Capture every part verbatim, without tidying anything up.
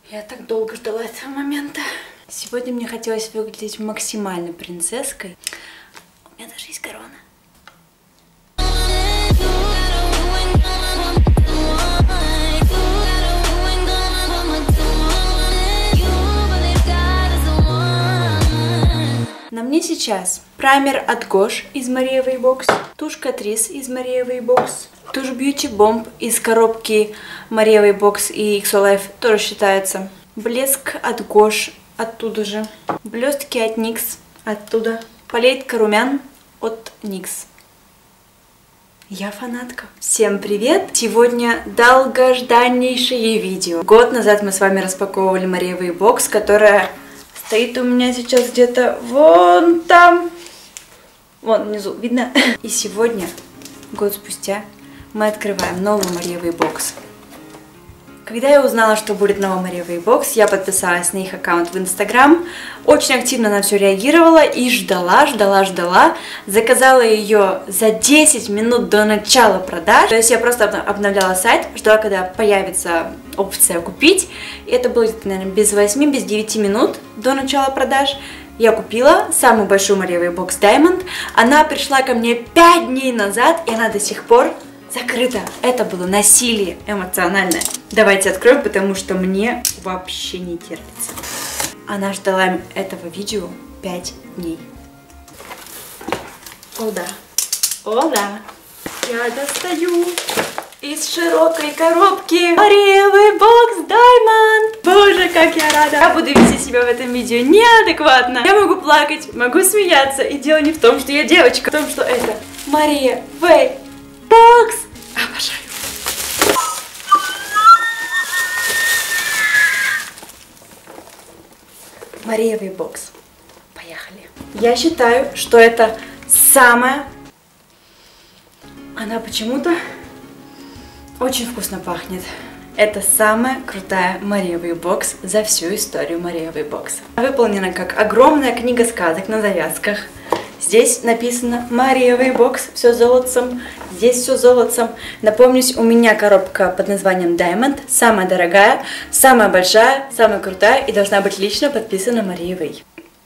Я так долго ждала этого момента. Сегодня мне хотелось выглядеть максимально принцесской. У меня даже есть корона. На мне сейчас праймер от Gosh из Maria Waybox, тушь Catrice из Maria Waybox, тушь Beauty Bomb из коробки Maria Waybox и Exolife тоже считается, блеск от Gosh оттуда же, блестки от никс оттуда, палетка румян от никс. Я фанатка. Всем привет! Сегодня долгожданнейшее видео. Год назад мы с вами распаковывали Maria Waybox, которая стоит у меня сейчас где-то вон там. Вон внизу, видно? И сегодня, год спустя, мы открываем новую Maria Waybox. Когда я узнала, что будет новая Maria Waybox, я подписалась на их аккаунт в Инстаграм, очень активно на все реагировала и ждала, ждала, ждала. Заказала ее за десять минут до начала продаж. То есть я просто обновляла сайт, ждала, когда появится опция купить. И это было, наверное, без восьми, без девяти минут до начала продаж. Я купила самую большую Maria Waybox Diamond. Она пришла ко мне пять дней назад, и она до сих пор закрыта. Это было насилие эмоциональное. Давайте откроем, потому что мне вообще не терпится. Она ждала этого видео пять дней. О да, о да, я достаю из широкой коробки Maria Waybox Diamond. Боже, как я рада. Я буду вести себя в этом видео неадекватно. Я могу плакать, могу смеяться. И дело не в том, что я девочка, в том, что это Maria Waybox. Обожаю. Maria Waybox. Поехали. Я считаю, что это самая... Она почему-то очень вкусно пахнет. Это самая крутая Maria Waybox за всю историю Maria Waybox. Выполнена как огромная книга сказок на завязках. Здесь написано Maria Waybox, все золотцем. Здесь все золотцем. Напомнюсь, у меня коробка под названием Diamond. Самая дорогая, самая большая, самая крутая и должна быть лично подписана Maria Way.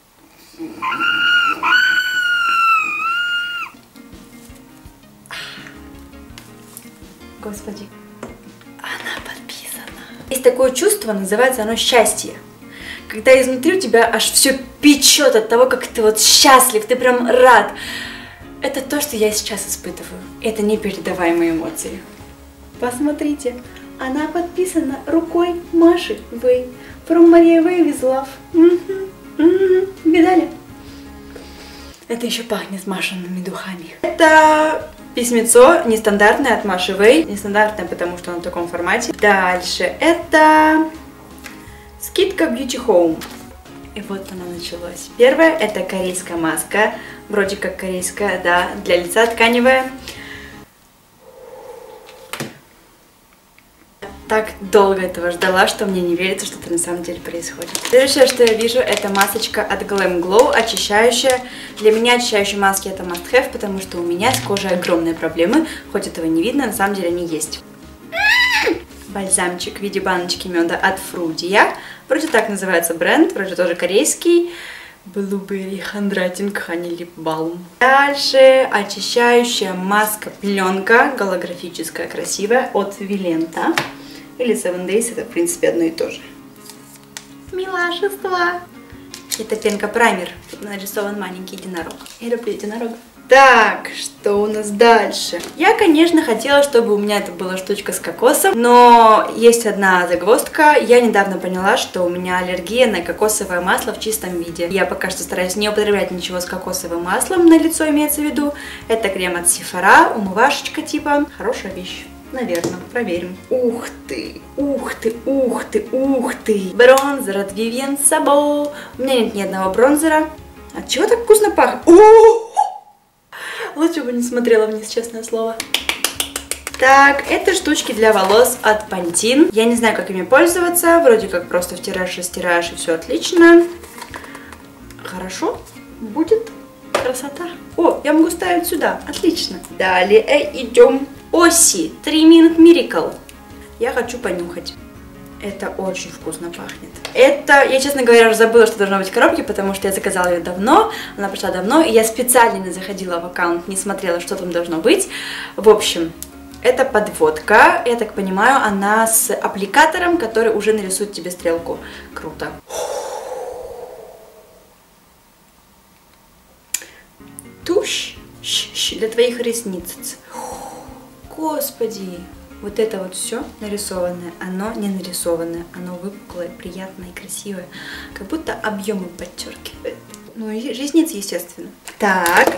Господи, она подписана. Есть такое чувство, называется оно счастье. Когда изнутри у тебя аж все печет от того, как ты вот счастлив, ты прям рад. Это то, что я сейчас испытываю. Это непередаваемые эмоции. Посмотрите, она подписана рукой Маши Way. From Maria Way with love. Mm-hmm. Mm-hmm. Видали? Это еще пахнет Машиными духами. Это письмецо нестандартное от Маши Way. Нестандартное, потому что оно в таком формате. Дальше это скидка Beauty Home. И вот оно началось. Первое — это корейская маска. Вроде как корейская, да, для лица тканевая. Так долго этого ждала, что мне не верится, что это на самом деле происходит. Следующее, что я вижу, это масочка от Glam Glow, очищающая. Для меня очищающие маски это must have, потому что у меня с кожей огромные проблемы. Хоть этого не видно, на самом деле они есть. Бальзамчик в виде баночки меда от Frudia. Вроде так называется бренд, вроде тоже корейский. Blueberry Handwriting Honey Lip Balm. Дальше очищающая маска пленка, голографическая, красивая, от Vilenta. Или Seven Days, это в принципе одно и то же. Милашество! Это пенка праймер. Тут нарисован маленький единорог. Я люблю единорога. Так, что у нас дальше? Я, конечно, хотела, чтобы у меня это была штучка с кокосом, но есть одна загвоздка. Я недавно поняла, что у меня аллергия на кокосовое масло в чистом виде. Я пока что стараюсь не употреблять ничего с кокосовым маслом, на лицо имеется в виду. Это крем от Sephora, умывашечка типа. Хорошая вещь. Наверное, проверим. Ух ты, ух ты, ух ты, ух ты. Бронзер от Vivienne Sabo. У меня нет ни одного бронзера. От чего так вкусно пахнет? Лучше бы не смотрела вниз, честное слово. Так, это штучки для волос от Pantene. Я не знаю, как ими пользоваться. Вроде как просто втираешь, растираешь, и все отлично. Хорошо. Будет красота. О, я могу ставить сюда. Отлично. Далее идем. Оси три минут Miracle. Я хочу понюхать. Это очень вкусно пахнет. Это, я, честно говоря, уже забыла, что должно быть в коробке, потому что я заказала ее давно, она пришла давно, и я специально не заходила в аккаунт, не смотрела, что там должно быть. В общем, это подводка, я так понимаю, она с аппликатором, который уже нарисует тебе стрелку. Круто. Тушь для твоих ресниц. Господи. Вот это вот все нарисованное, оно не нарисованное, оно выпуклое, приятное и красивое, как будто объемы подчеркивает. Ну и ресницы, естественно. Так,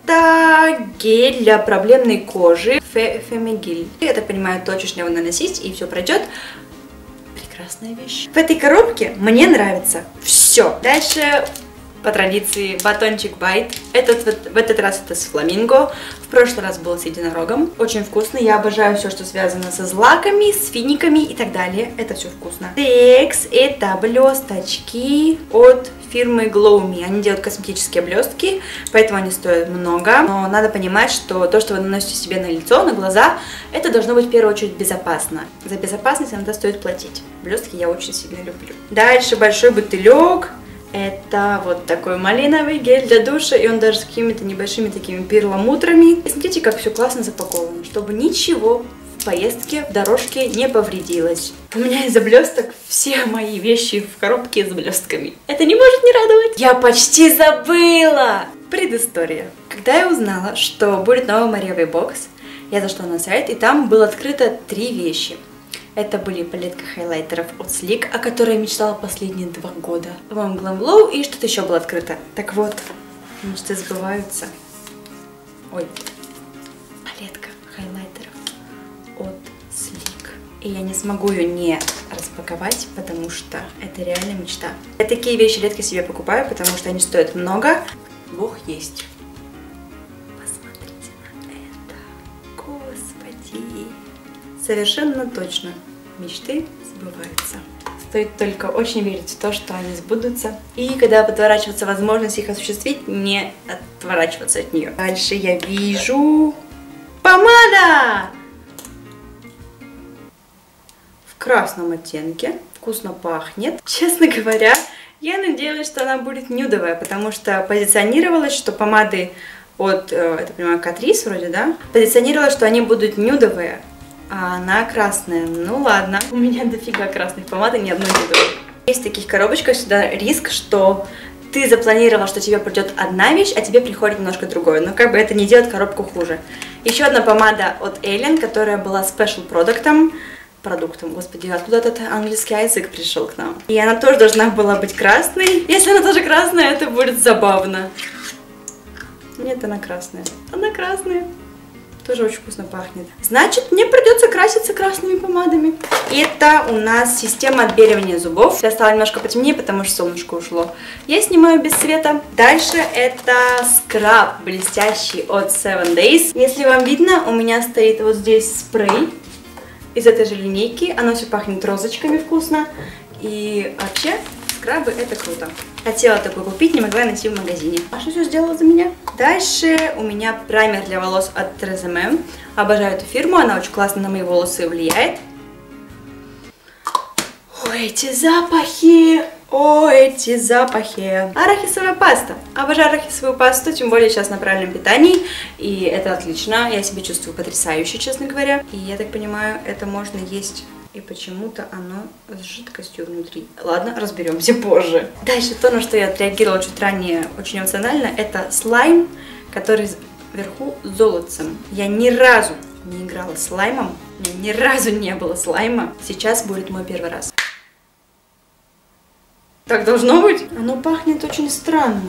это гель для проблемной кожи Фемигель. Я так понимаю, точечно его наносить и все пройдет. Прекрасная вещь. В этой коробке мне нравится все. Дальше, по традиции, батончик Байт. Этот, вот, в этот раз это с фламинго. В прошлый раз был с единорогом. Очень вкусно. Я обожаю все, что связано со злаками, с финиками и так далее. Это все вкусно. Текс, это блесточки от фирмы Glow Me. Они делают косметические блестки, поэтому они стоят много. Но надо понимать, что то, что вы наносите себе на лицо, на глаза, это должно быть в первую очередь безопасно. За безопасность иногда стоит платить. Блестки я очень сильно люблю. Дальше большой бутылек. Это вот такой малиновый гель для душа, и он даже с какими-то небольшими такими перламутрами. И смотрите, как все классно запаковано, чтобы ничего в поездке, в дорожке не повредилось. У меня из-за блесток все мои вещи в коробке с блестками. Это не может не радовать. Я почти забыла! Предыстория. Когда я узнала, что будет новый Мария бокс, я зашла на сайт, и там было открыто три вещи. Это были палетка хайлайтеров от Sleek, о которой я мечтала последние два года. Вам Glam Glow и что-то еще было открыто. Так вот, мечты сбываются. Ой, палетка хайлайтеров от Sleek. И я не смогу ее не распаковать, потому что это реально мечта. Я такие вещи редко себе покупаю, потому что они стоят много. Бог есть. Посмотрите на это. Господи. Совершенно точно. Мечты сбываются. Стоит только очень верить в то, что они сбудутся. И когда подворачивается возможность их осуществить, не отворачиваться от нее. Дальше я вижу помада! В красном оттенке. Вкусно пахнет. Честно говоря, я надеялась, что она будет нюдовая, потому что позиционировалось, что помады от, это, понимаю, Catrice вроде, да? Позиционировалось, что они будут нюдовые. А она красная. Ну ладно. У меня дофига красных помад и ни одной нюдовой. Есть в таких коробочках всегда риск, что ты запланировал, что тебе придет одна вещь, а тебе приходит немножко другое. Но как бы это не делает коробку хуже. Еще одна помада от Alien, которая была спешл продуктом. Продуктом, господи, откуда этот английский язык пришел к нам? И она тоже должна была быть красной. Если она тоже красная, это будет забавно. Нет, она красная. Она красная. Тоже очень вкусно пахнет. Значит, мне придется краситься красными помадами. Это у нас система отбеливания зубов. Я стала немножко потемнее, потому что солнышко ушло. Я снимаю без света. Дальше это скраб блестящий от Seven Days. Если вам видно, у меня стоит вот здесь спрей из этой же линейки. Оно все пахнет розочками вкусно. И вообще, скрабы это круто. Хотела такой купить, не могла найти в магазине. Маша все сделала за меня. Дальше у меня праймер для волос от Треземе. Обожаю эту фирму, она очень классно на мои волосы влияет. О, эти запахи! О, эти запахи! Арахисовая паста. Обожаю арахисовую пасту, тем более сейчас на правильном питании. И это отлично, я себя чувствую потрясающе, честно говоря. И я так понимаю, это можно есть... И почему-то оно с жидкостью внутри. Ладно, разберемся позже. Дальше то, на что я отреагировала чуть ранее очень эмоционально, это слайм, который вверху золотцем. Я ни разу не играла слаймом, у меня ни разу не было слайма. Сейчас будет мой первый раз. Так должно быть? Оно пахнет очень странно.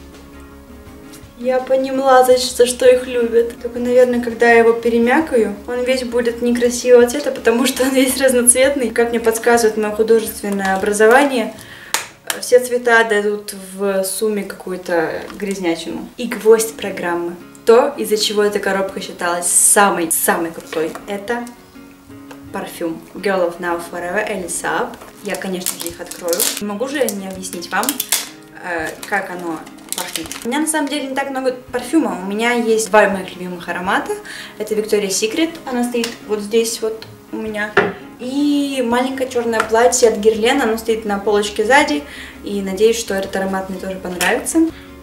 Я поняла, за что их любят. Только, наверное, когда я его перемякаю, он весь будет некрасивого цвета, потому что он весь разноцветный. Как мне подсказывает мое художественное образование, все цвета дадут в сумме какую-то грязнячину. И гвоздь программы. То, из-за чего эта коробка считалась самой-самой крутой, это парфюм Girl of Now Forever Ellie Saab. Я, конечно же, их открою. Не могу же не объяснить вам, как оно пахнет. У меня на самом деле не так много парфюма. У меня есть два моих любимых аромата. Это Victoria's Secret. Она стоит вот здесь вот у меня. И маленькое черное платье от Guerlain, оно стоит на полочке сзади. И надеюсь, что этот аромат мне тоже понравится.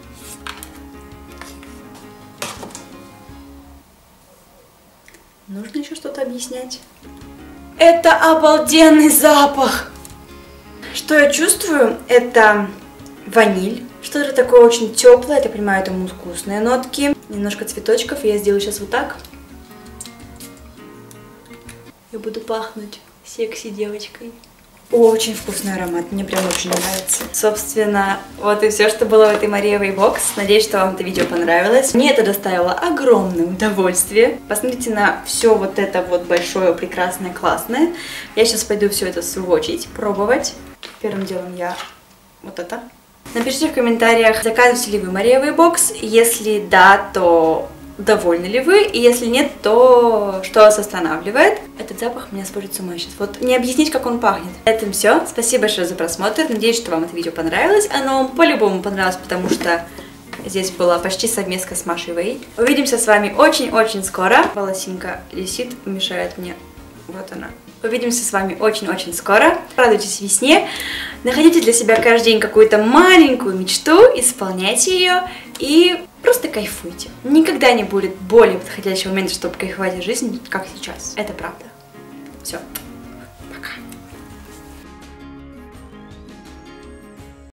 Нужно еще что-то объяснять? Это обалденный запах! Что я чувствую? Это ваниль. Что-то такое очень теплое, я так понимаю, это мускусные нотки. Немножко цветочков, и я сделаю сейчас вот так. Я буду пахнуть секси девочкой. Очень вкусный аромат, мне прям очень нравится. Собственно, вот и все, что было в этой Maria Weibox. Надеюсь, что вам это видео понравилось. Мне это доставило огромное удовольствие. Посмотрите на все вот это вот большое, прекрасное, классное. Я сейчас пойду все это в свою очередь пробовать. Первым делом я вот это. Напишите в комментариях, заказываете ли вы Maria Weibox. Если да, то довольны ли вы, и если нет, то что вас останавливает? Этот запах меня сводит с ума сейчас. Вот не объяснить, как он пахнет. На этом все. Спасибо большое за просмотр. Надеюсь, что вам это видео понравилось. Оно вам по-любому понравилось, потому что здесь была почти совместка с Машей Вэй. Увидимся с вами очень-очень скоро. Волосинка висит, мешает мне. Вот она. Увидимся с вами очень-очень скоро. Радуйтесь весне. Находите для себя каждый день какую-то маленькую мечту, исполняйте ее и просто кайфуйте. Никогда не будет более подходящего момента, чтобы кайфовать от жизни, как сейчас. Это правда. Все.